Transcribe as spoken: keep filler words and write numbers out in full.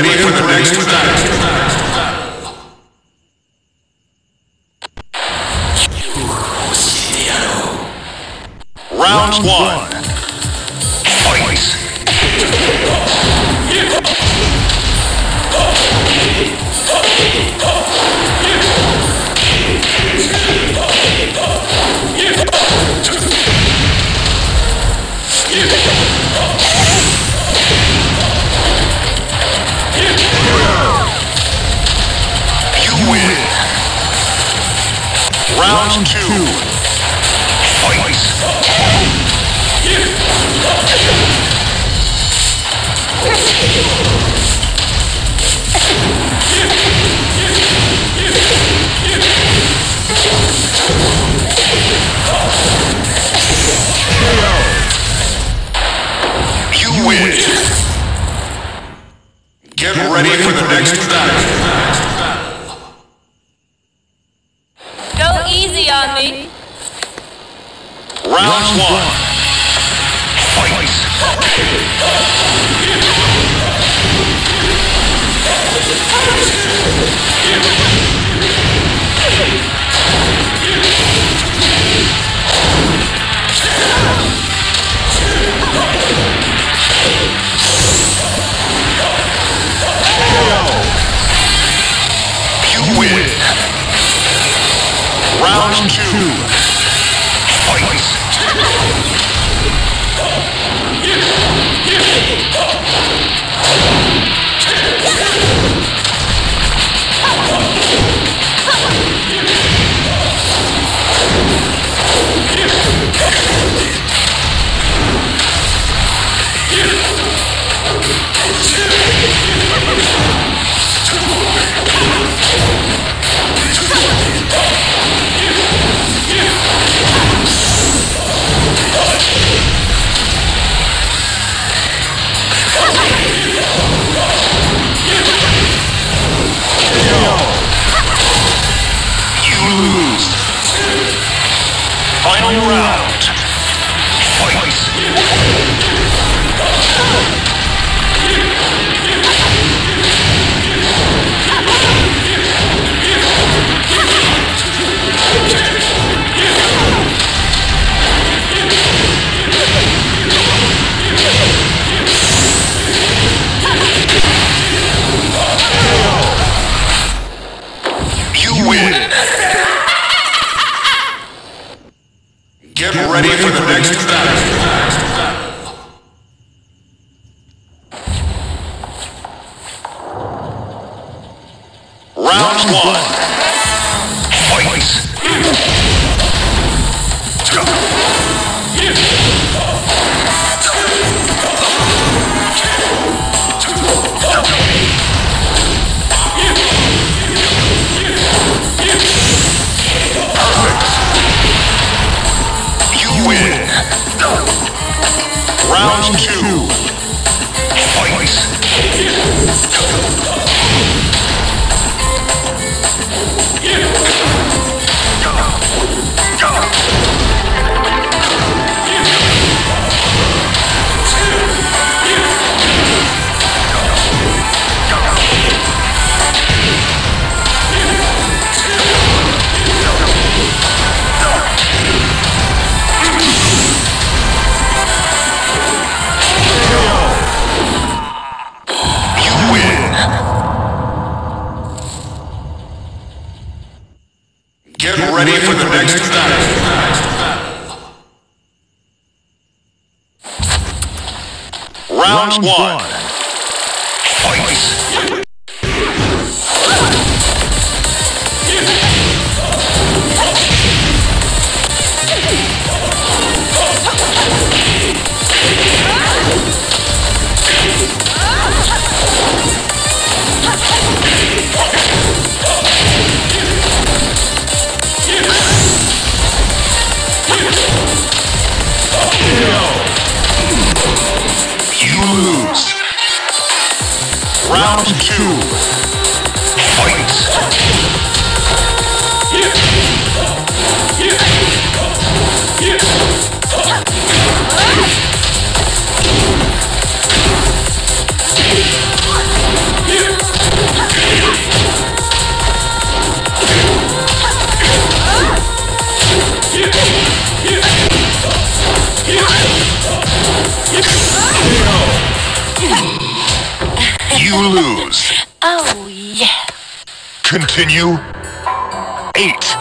ready for the next battle. Round one. Fight! You win. Round two. Fight! You win. Get ready for the next battle. Go easy on me. Round one. Fight! You win. Round two. Fight! Final round. Fight! You win. Get ready for the next battle. Round one. Fight! Win. Round two. Fight! Get ready for the next battle. Round one. Fight! You lose. You lose. Oh, yeah. Continue. Eight.